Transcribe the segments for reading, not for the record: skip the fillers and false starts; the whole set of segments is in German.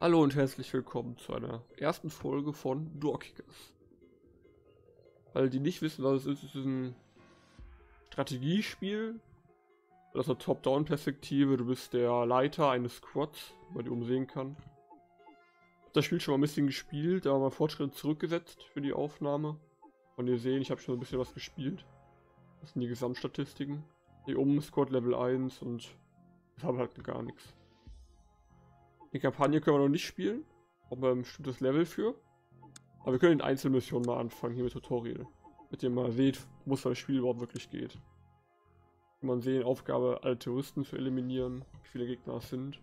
Hallo und herzlich willkommen zu einer ersten Folge von Dorkickers. Alle, die nicht wissen, was es ist ein Strategiespiel. Das ist eine Top-Down-Perspektive. Du bist der Leiter eines Squads, wo man die umsehen kann. Ich habe das Spiel schon mal ein bisschen gespielt, aber mal Fortschritte zurückgesetzt für die Aufnahme. Und ihr seht, ich habe schon ein bisschen was gespielt. Das sind die Gesamtstatistiken. Hier oben Squad Level 1 und ich habe halt gar nichts. Die Kampagne können wir noch nicht spielen. Brauchen wir ein bestimmtes Level für. Aber wir können in Einzelmissionen mal anfangen, hier mit Tutorial. Mit dem man seht, wo es das Spiel überhaupt wirklich geht. Kann man sehen, Aufgabe, alle Terroristen zu eliminieren, wie viele Gegner es sind.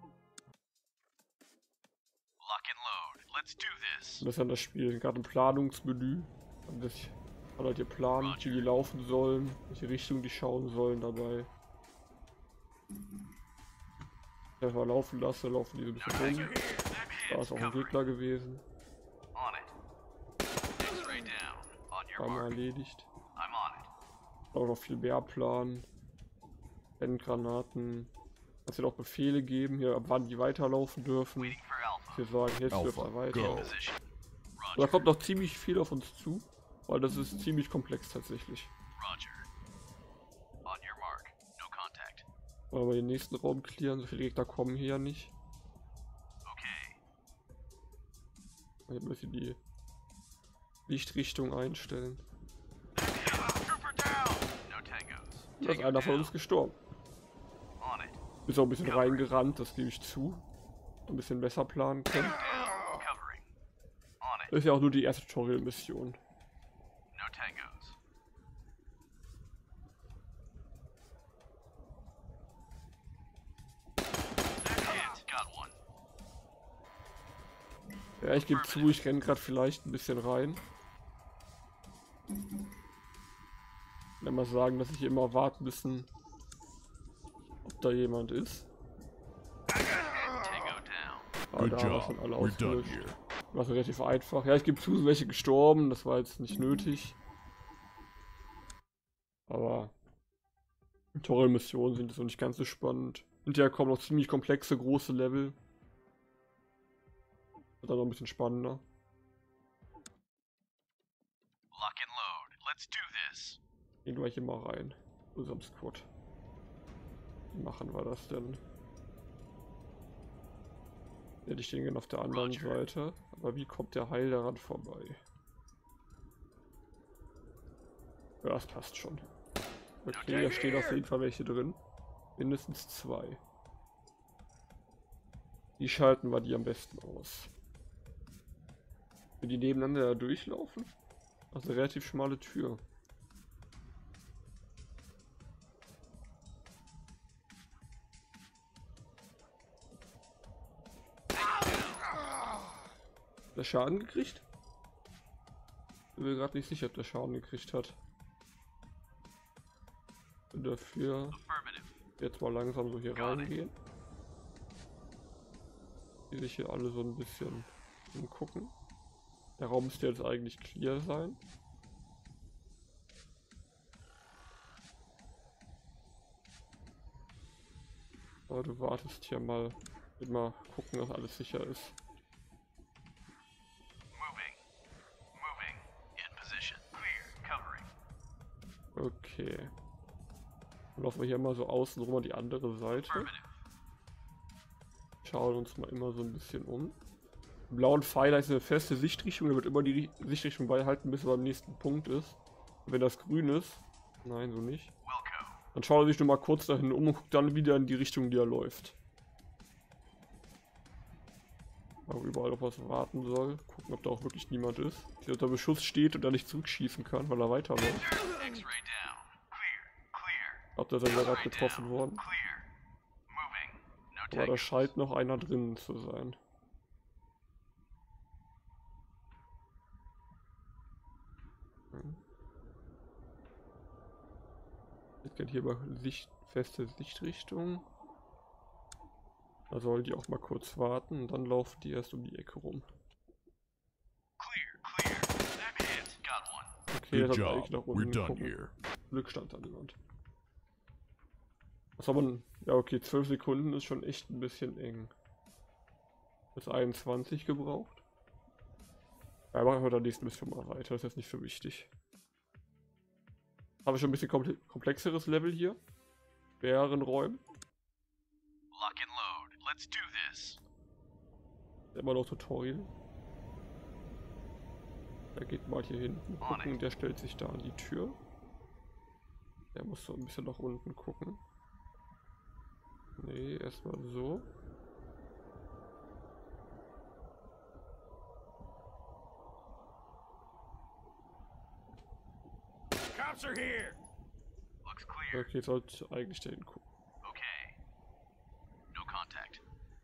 Und das ist dann das Spiel, gerade ein Planungsmenü. Und das kann halt hier planen, wie die laufen sollen, welche Richtung die schauen sollen dabei. Einfach laufen lasse, laufen die so ein bisschen rum. Da ist auch ein Gegner gewesen. War mal erledigt. Auch noch viel mehr planen. Endgranaten. Kannst dir auch Befehle geben, hier ab wann die weiterlaufen dürfen. Wir sagen, jetzt dürft ihr weiter. Und da kommt noch ziemlich viel auf uns zu, weil das ist ziemlich komplex tatsächlich. Wollen wir den nächsten Raum clearen, so viele Gegner kommen hier ja nicht. Hier müssen wir die Lichtrichtung einstellen. Da ist einer von uns gestorben. Ist auch ein bisschen reingerannt, das gebe ich zu. Ein bisschen besser planen können. Das ist ja auch nur die erste Tutorial-Mission. Ja, ich gebe zu, ich renne gerade vielleicht ein bisschen rein. Wenn wir sagen, dass ich immer warten müssen, ob da jemand ist. Aber da sind alle ausgelöscht. War relativ einfach. Ja, ich gebe zu, sind welche gestorben, das war jetzt nicht nötig. Aber Tutorial-Missionen sind so nicht ganz so spannend. Hinterher kommen noch ziemlich komplexe, große Level. Wird dann noch ein bisschen spannender. Gehen wir hier mal rein. Unserem Squad. Wie machen wir das denn? Ja, die stehen auf der anderen Seite. Aber wie kommt der Heil daran vorbei? Ja, das passt schon. Okay, da stehen auf jeden Fall welche drin. Mindestens 2. Wie schalten wir die am besten aus? Wenn die nebeneinander da durchlaufen? Das ist eine relativ schmale Tür. Hat der Schaden gekriegt? Ich bin mir gerade nicht sicher, ob der Schaden gekriegt hat. Und dafür jetzt mal langsam so hier reingehen. Die sich hier alle so ein bisschen umgucken. Der Raum müsste jetzt eigentlich clear sein. Aber du wartest hier mal, immer gucken, dass alles sicher ist. Okay. Dann laufen wir hier mal so außen rum an die andere Seite. Schauen uns mal immer so ein bisschen um. Im blauen Pfeiler ist eine feste Sichtrichtung, der wird immer die Sichtrichtung beibehalten, bis er beim nächsten Punkt ist. Und wenn das grün ist, nein, so nicht, dann schaut er sich nur mal kurz dahin um und guckt dann wieder in die Richtung, die er läuft. Aber überall auf was warten soll, gucken, ob da auch wirklich niemand ist. Der unter Beschuss steht und da nicht zurückschießen kann, weil er weiterläuft. Ob da ist er gerade getroffen worden. Aber da scheint noch einer drin zu sein. Ich kann hier mal feste Sichtrichtung. Da sollen die auch mal kurz warten und dann laufen die erst um die Ecke rum. Okay, das hat eigentlich nach unten gucken. Glück stand da niemand. Was soll man. Ja, okay, 12 Sekunden ist schon echt ein bisschen eng. bis 21 gebraucht. Ja, machen wir dann nächsten bisschen mal weiter, das ist jetzt nicht so wichtig. Habe ich schon ein bisschen komplexeres Level hier. Mehreren Räumen. Lock and load. Let's do this. Immer noch Tutorial. Der geht mal hier hinten gucken, der stellt sich da an die Tür. Der muss so ein bisschen nach unten gucken. Nee, erstmal so. Cops are here. Looks clear. Okay, sollte eigentlich da hingucken. Okay. No contact.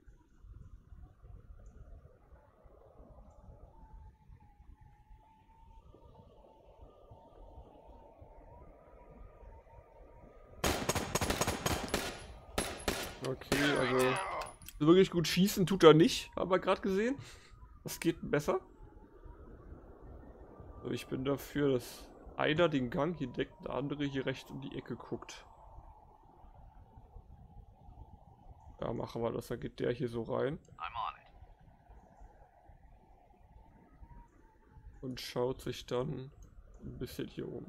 Okay, also wirklich gut schießen tut er nicht, haben wir gerade gesehen. Das geht besser. So, ich bin dafür, dass einer den Gang hier deckt, der andere hier rechts um die Ecke guckt. Ja, machen wir das. Dann geht der hier so rein I'm on it. und schaut sich dann ein bisschen hier um.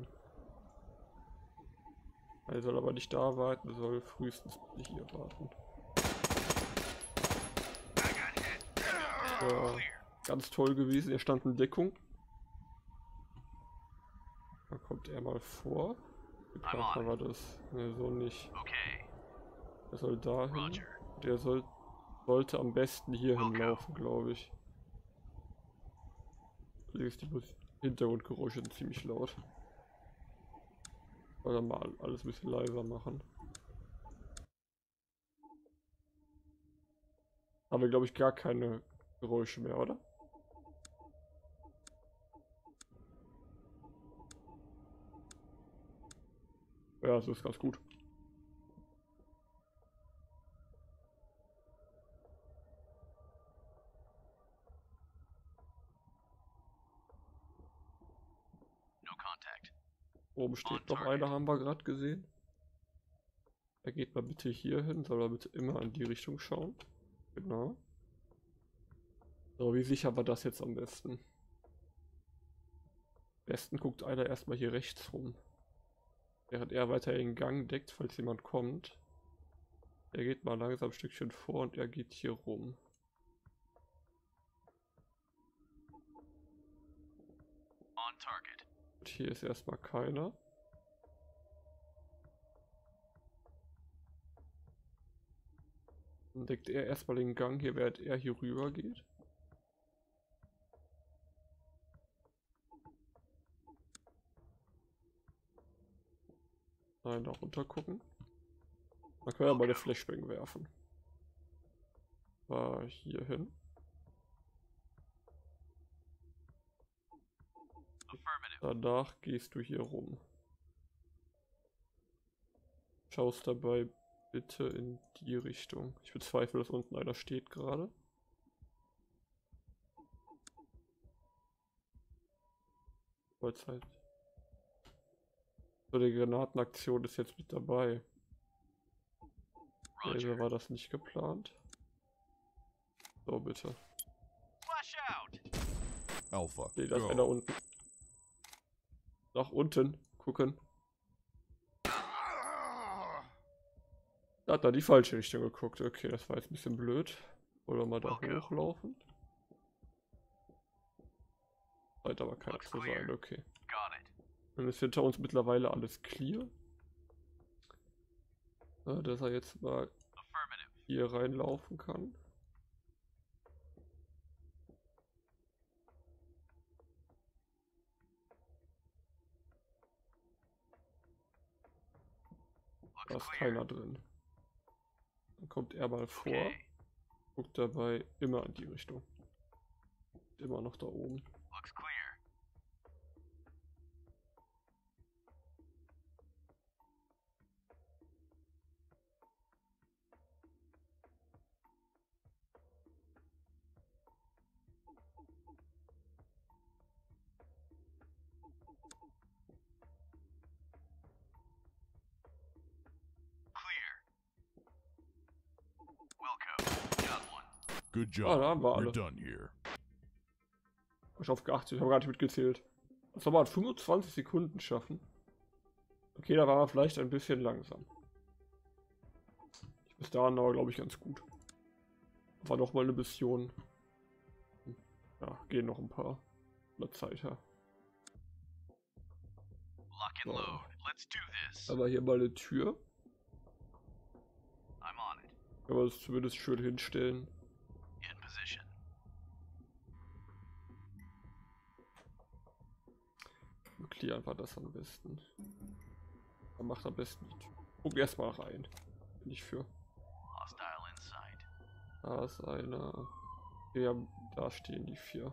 Er soll aber nicht da warten, er soll frühestens hier warten. Ja, ganz toll gewesen, er stand in Deckung. Dann kommt er mal vor. Geplant haben wir das. Ne, so nicht. Okay. Er soll dahin. Roger. Der sollte am besten hier hinlaufen, glaube ich. Allerdings die Hintergrundgeräusche sind ziemlich laut. Oder mal alles ein bisschen leiser machen. Haben wir, glaube ich, gar keine Geräusche mehr, oder? Ja, das ist ganz gut. No contact. Oben steht noch einer, haben wir gerade gesehen. Er geht mal bitte hier hin, soll er bitte immer in die Richtung schauen. Genau. So, wie sicher war das jetzt am besten? Am besten guckt einer erstmal hier rechts rum. Während er weiter den Gang deckt, falls jemand kommt. Er geht mal langsam ein Stückchen vor und er geht hier rum. On target. Und hier ist erstmal keiner. Dann deckt er erstmal den Gang hier, während er hier rüber geht. Nein, da runter gucken. Dann können wir mal eine Flashbang werfen. War hier hin. Danach gehst du hier rum. Schaust dabei bitte in die Richtung. Ich bezweifle, dass unten einer steht gerade. Vollzeit. So, die Granatenaktion ist jetzt mit dabei. Also war das nicht geplant. So, bitte. Flash out. Alpha. Nee, da ist Go. einer unten. Nach unten gucken. Da hat er die falsche Richtung geguckt. Okay, das war jetzt ein bisschen blöd. Wollen wir mal da hochlaufen? Scheint aber keiner zu sein, okay. Got it. Dann ist hinter uns mittlerweile alles clear. Ja, dass er jetzt mal Affirmative. hier reinlaufen kann. Da Looks ist clear. keiner drin. Dann kommt er mal vor. Okay. Guckt dabei immer in die Richtung. Immer noch da oben. Looks clear. Clear. Wilco, got one. Good Ah, job. da haben wir We're alle. done here. Hab ich auf geachtet, ich habe gar nicht mitgezählt. Das soll man in 25 Sekunden schaffen. Okay, da waren wir vielleicht ein bisschen langsam. Bis dahin aber, glaube ich, ganz gut. War noch mal eine Mission. Ja, gehen noch ein paar. Eine Zeit her. Lock and load. Let's do this. Aber hier mal eine Tür. I'm on it. Kann man das zumindest schön hinstellen. In position. Clear war das am besten. Man macht am besten die Tür. Guck erstmal rein. Bin ich für. Hostile in sight. Da ist einer. Ja, da stehen die 4.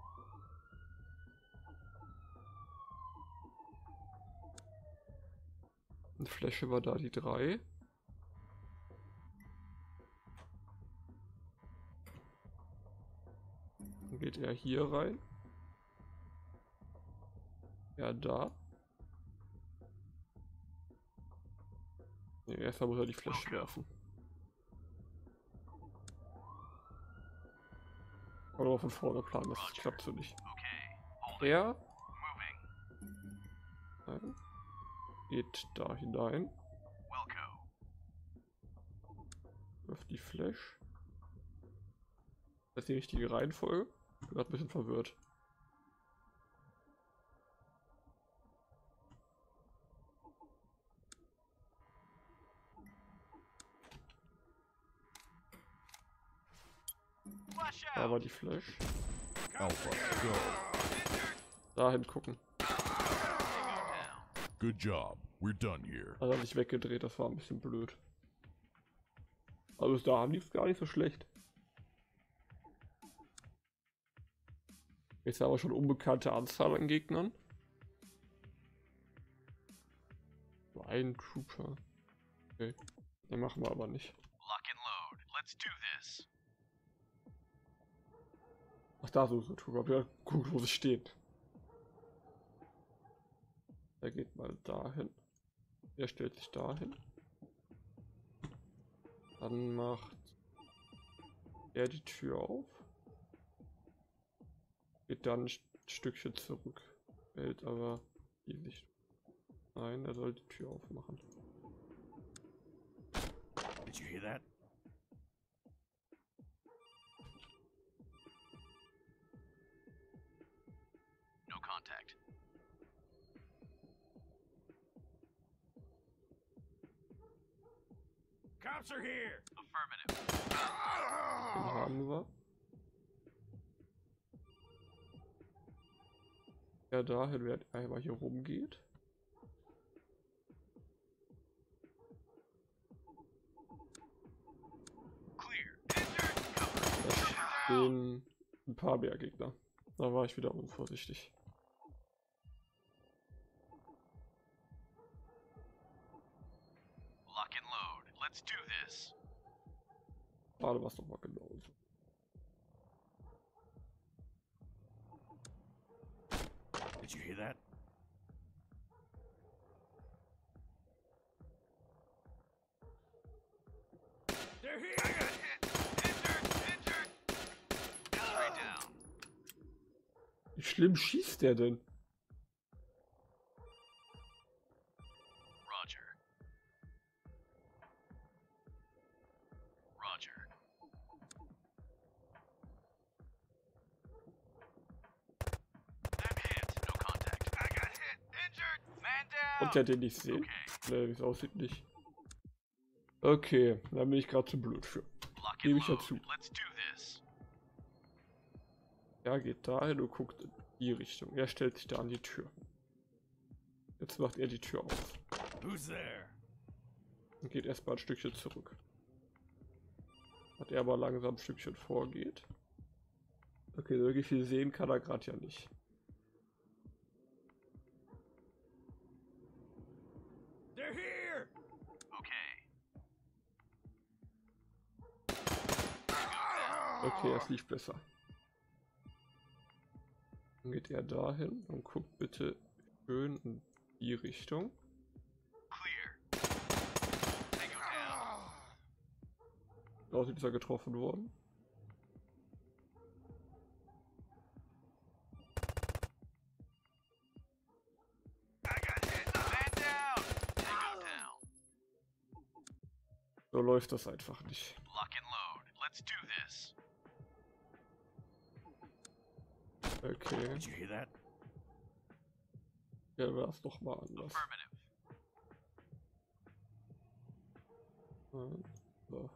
Eine Fläche war da die 3. Dann geht er hier rein. Ja, da. Ne, erstmal muss er die Fläche werfen. Oder von vorne planen, das klappt so nicht. Okay. Hold it. Er Moving. nein, geht da hinein, Wilco. wirft die Flash. Das ist die richtige Reihenfolge. Ich bin gerade ein bisschen verwirrt. Flash Da out. war die Flash. Alpha, go. Dahin gucken. Tango down. Good job. We're done here. Also hat sich weggedreht, das war ein bisschen blöd. Also bis dahin lief es gar nicht so schlecht. Jetzt haben wir schon unbekannte Anzahl an Gegnern. So ein Trooper. Okay. Den machen wir aber nicht. Lock and load. Let's do this. Ach, da so Trooper. Ja, gut, wo sie stehen. Er geht mal dahin. Er stellt sich dahin. Dann macht er die Tür auf. Geht dann ein Stückchen zurück. Hält aber die Sicht. Nein, er soll die Tür aufmachen. Did you hear that? No contact. Cops are here. Affirmative. Den haben wir. Ja, dahin wird einmal hier rumgeht. Clear. Injured. Cover. Da stehen ein paar mehr Gegner. Da war ich wieder unvorsichtig. Lock and load. Let's do this. Gerade war es doch mal genauso. Did you hear that? They're here. I got hit. Injured. Three down. Wie schlimm schießt der denn? Roger. Roger. I'm hit. No contact. I got hit. Injured. Man down. Und der den nicht sehen? Okay. Ne, wie es aussieht, nicht. Okay, da bin ich gerade zu blöd für. Lock Gebe and ich ja load. zu. Let's do this. Er geht dahin und guckt in die Richtung. Er stellt sich da an die Tür. Jetzt macht er die Tür auf. Who's there? Und geht erstmal ein Stückchen zurück. Hat er aber langsam ein Stückchen vorgeht. Okay, so wirklich viel sehen kann er gerade ja nicht. They're here. Okay. Okay, es lief besser. Dann geht er dahin und guckt bitte schön in die Richtung. Clear. Tango down. Aussieht, ist er getroffen worden. So läuft das einfach nicht. Lock and load. Let's do this. Okay, Did you hear that? ja, war es doch mal anders. Affirmative. So.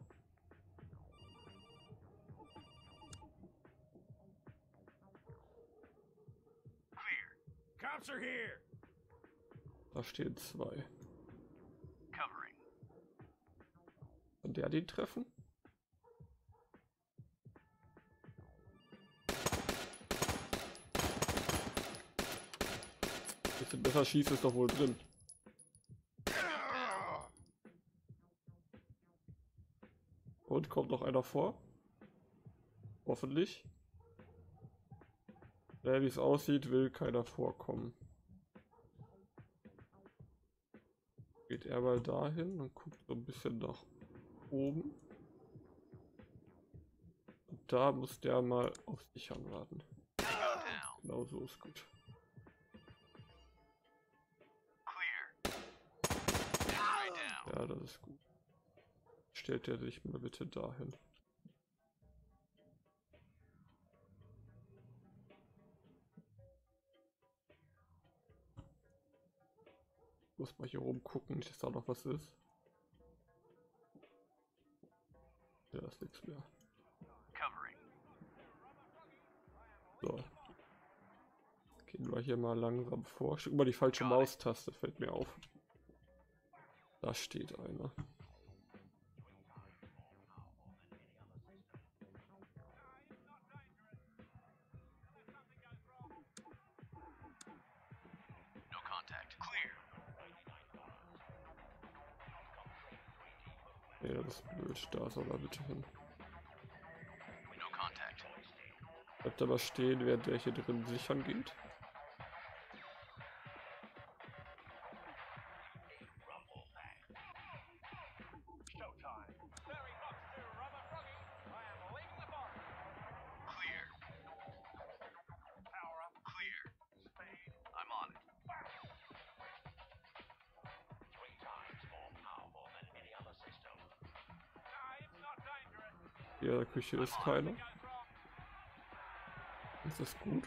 Clear. Cops are here. Da stehen 2. Covering. Kann der den treffen? Bisschen besser schießen ist doch wohl drin. Und kommt noch einer vor? Hoffentlich. Wie es aussieht, will keiner vorkommen. Geht er mal dahin und guckt so ein bisschen nach oben. Und da muss der mal auf sich anwarten. Down. Genau so ist gut. Clear. X-ray down. Ja, das ist gut. Stellt er sich mal bitte dahin. Muss mal hier rumgucken, nicht dass da noch was ist. Ja, ist nichts mehr. Covering. So. Gehen wir hier mal langsam vor. Ich drück mal die falsche Maustaste, fällt mir auf. Da steht einer. No contact. Clear. Ja, das ist blöd. Da soll er bitte hin. No contact. Bleibt aber stehen, während der hier drin sichern geht. Clear. Clear. I'm on it. Hier in der Küche ist keiner. Ist das gut?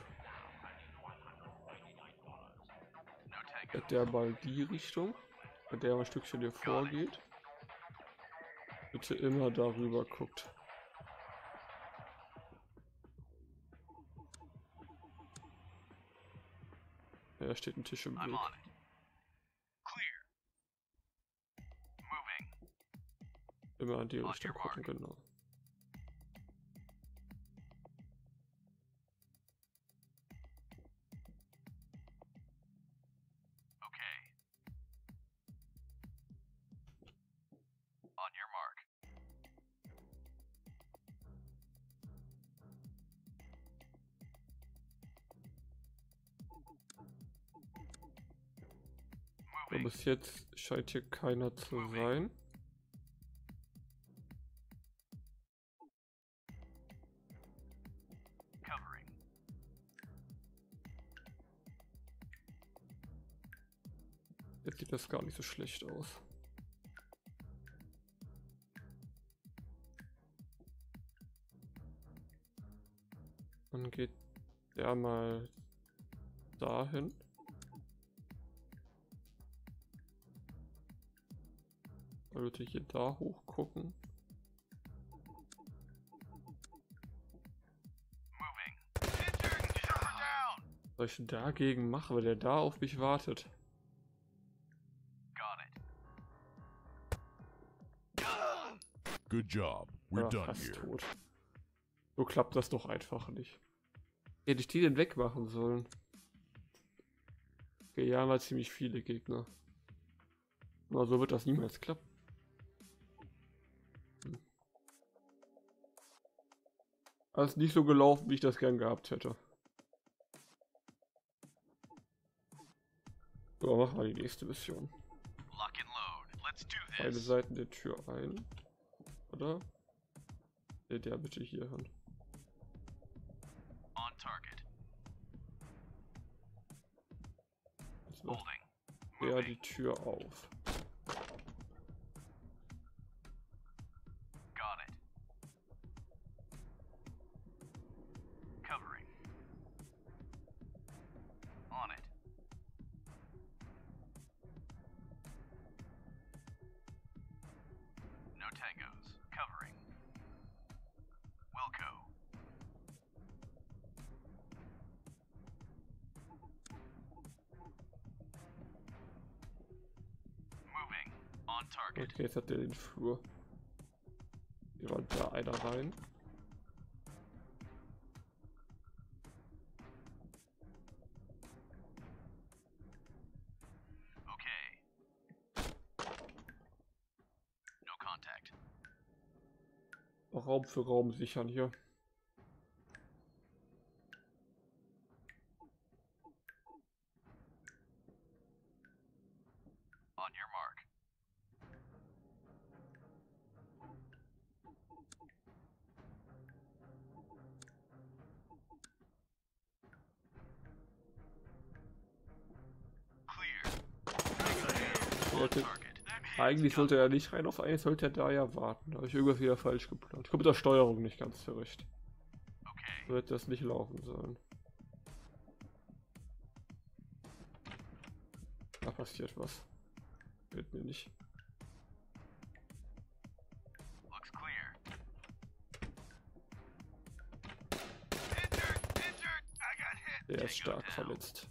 No tango. Hat der mal die Richtung, wenn der mal ein Stückchen hier vorgeht. Bitte immer darüber guckt. Ja, da steht ein Tisch im I'm Weg. on it. Clear. Moving. Immer in die On Richtung your gucken, mark. genau. Okay. On your mark. Aber bis jetzt scheint hier keiner zu sein. Covering. Jetzt sieht das gar nicht so schlecht aus. Dann geht der mal dahin. Dann würde ich hier da hoch gucken. Moving. Injured. Shooter down. Was ich dagegen mache, weil der da auf mich wartet. Got it. Good job. We're Ja, done fast here. tot. So klappt das doch einfach nicht. Hätte ich die denn wegmachen sollen? Okay, ja, mal ziemlich viele Gegner. Aber so wird das niemals klappen. Alles nicht so gelaufen, wie ich das gern gehabt hätte. So, machen wir die nächste Mission. Lock and load. Let's do Beide this. Seiten der Tür ein. Oder? Der bitte hier hin. On target. Jetzt macht Holding. der Moving. die Tür auf. target. Okay, jetzt hat der den Flur. Hier war da einer rein. Okay. No contact. Raum für Raum sichern hier. On your mark. Clear. Leute, Target. Them hits eigentlich got sollte er nicht rein auf 1, sollte er da ja warten. Da habe ich irgendwas wieder falsch geplant. Ich komme mit der Steuerung nicht ganz zurecht. okay. So hätte das nicht laufen sollen. Da passiert was. Fällt mir nicht. Looks clear. Injured! Injured! I got hit! Der ist Tango stark down. verletzt.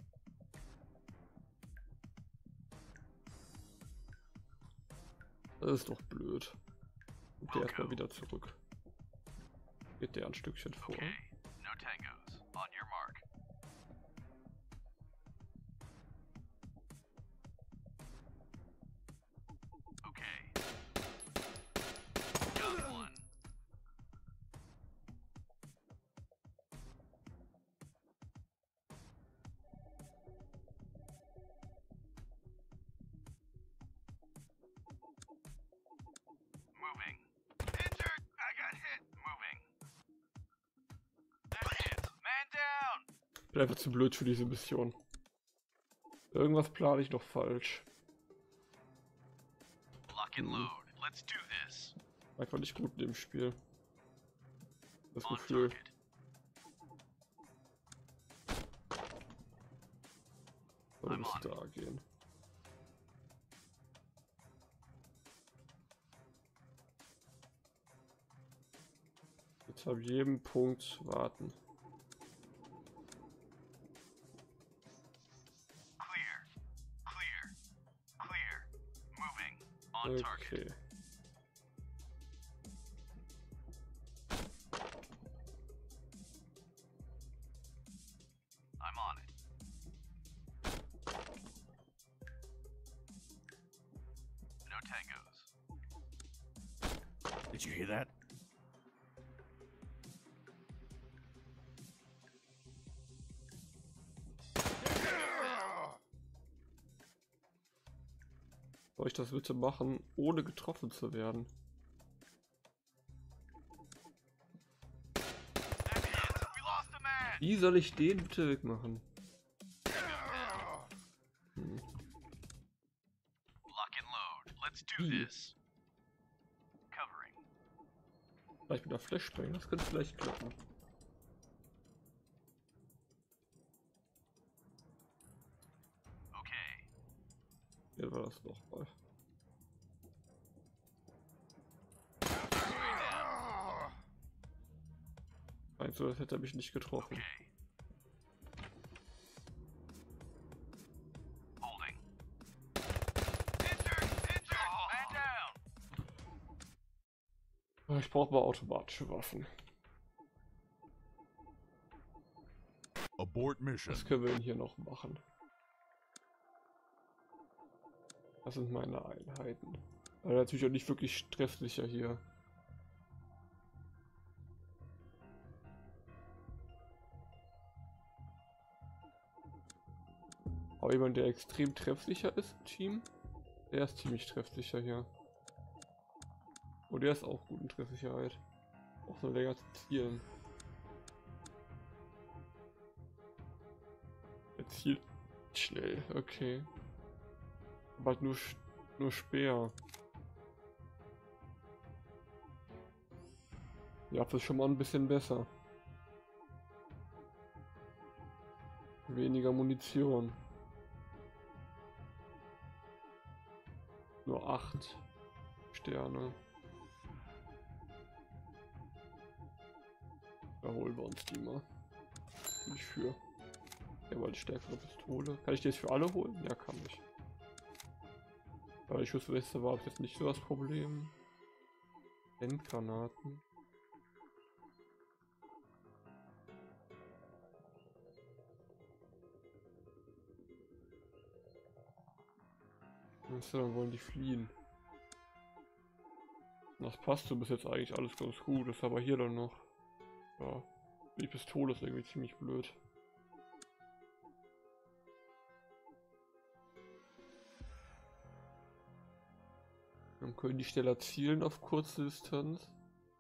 Das ist doch blöd. Und der erstmal wieder zurück. Geht der ein Stückchen vor. Okay. No tangos. On your mark. Okay. Got one. Moving. Injured! I got hit! Moving. That hits. Man down! Bin einfach zu blöd für diese Mission. Irgendwas plane ich doch falsch. Lock and load. Let's do this. Einfach nicht gut in dem Spiel. Das On Gefühl. target. Soll I'm bis on. da gehen. Jetzt ab jedem Punkt warten. Clear. Clear. Clear. Moving. On target. Okay. I'm on it. No tangos. Did you hear that? Soll ich das bitte machen, ohne getroffen zu werden? That hits. We lost a man. Wie soll ich den bitte wegmachen? Lock and load. Let's do Wie? this. Covering. Vielleicht mit der Flashbang, das könnte vielleicht klappen. Okay. Hier war das nochmal. Also, das hätte er mich nicht getroffen. Okay. Holding. Injured! Injured! Man down! Ich brauche mal automatische Waffen. Abort mission. Was können wir denn hier noch machen? Das sind meine Einheiten. Aber natürlich auch nicht wirklich treffsicher hier. Aber jemand, der extrem treffsicher ist im Team, der ist ziemlich treffsicher hier. Und der ist auch gut in Treffsicherheit. Auch so länger zu zielen. Er zielt schnell, okay. Aber halt nur Speer. Ja, das ist schon mal ein bisschen besser. Weniger Munition. Nur 8 Sterne. Da holen wir uns die mal. Bin ich für. Ja, weil die stärkere Pistole. Kann ich die jetzt für alle holen? Ja, kann ich. Weil die Schussweste war jetzt nicht so das Problem. Endgranaten. So, dann wollen die fliehen. Das passt so bis jetzt eigentlich alles ganz gut, ist aber hier dann noch. Ja, die Pistole ist irgendwie ziemlich blöd. Dann können die schneller zielen auf kurze Distanz.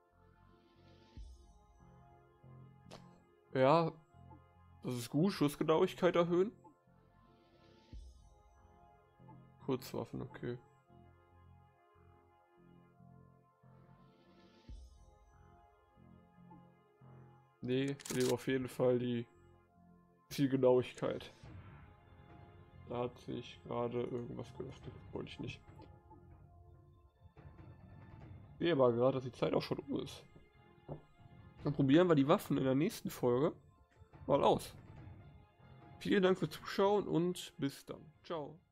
Ja, das ist gut, Schussgenauigkeit erhöhen. Kurzwaffen, okay. Nee, ich nehme auf jeden Fall die Zielgenauigkeit. Da hat sich gerade irgendwas geöffnet, wollte ich nicht. Ich sehe aber gerade, dass die Zeit auch schon um ist. Dann probieren wir die Waffen in der nächsten Folge mal aus. Vielen Dank fürs Zuschauen und bis dann. Ciao.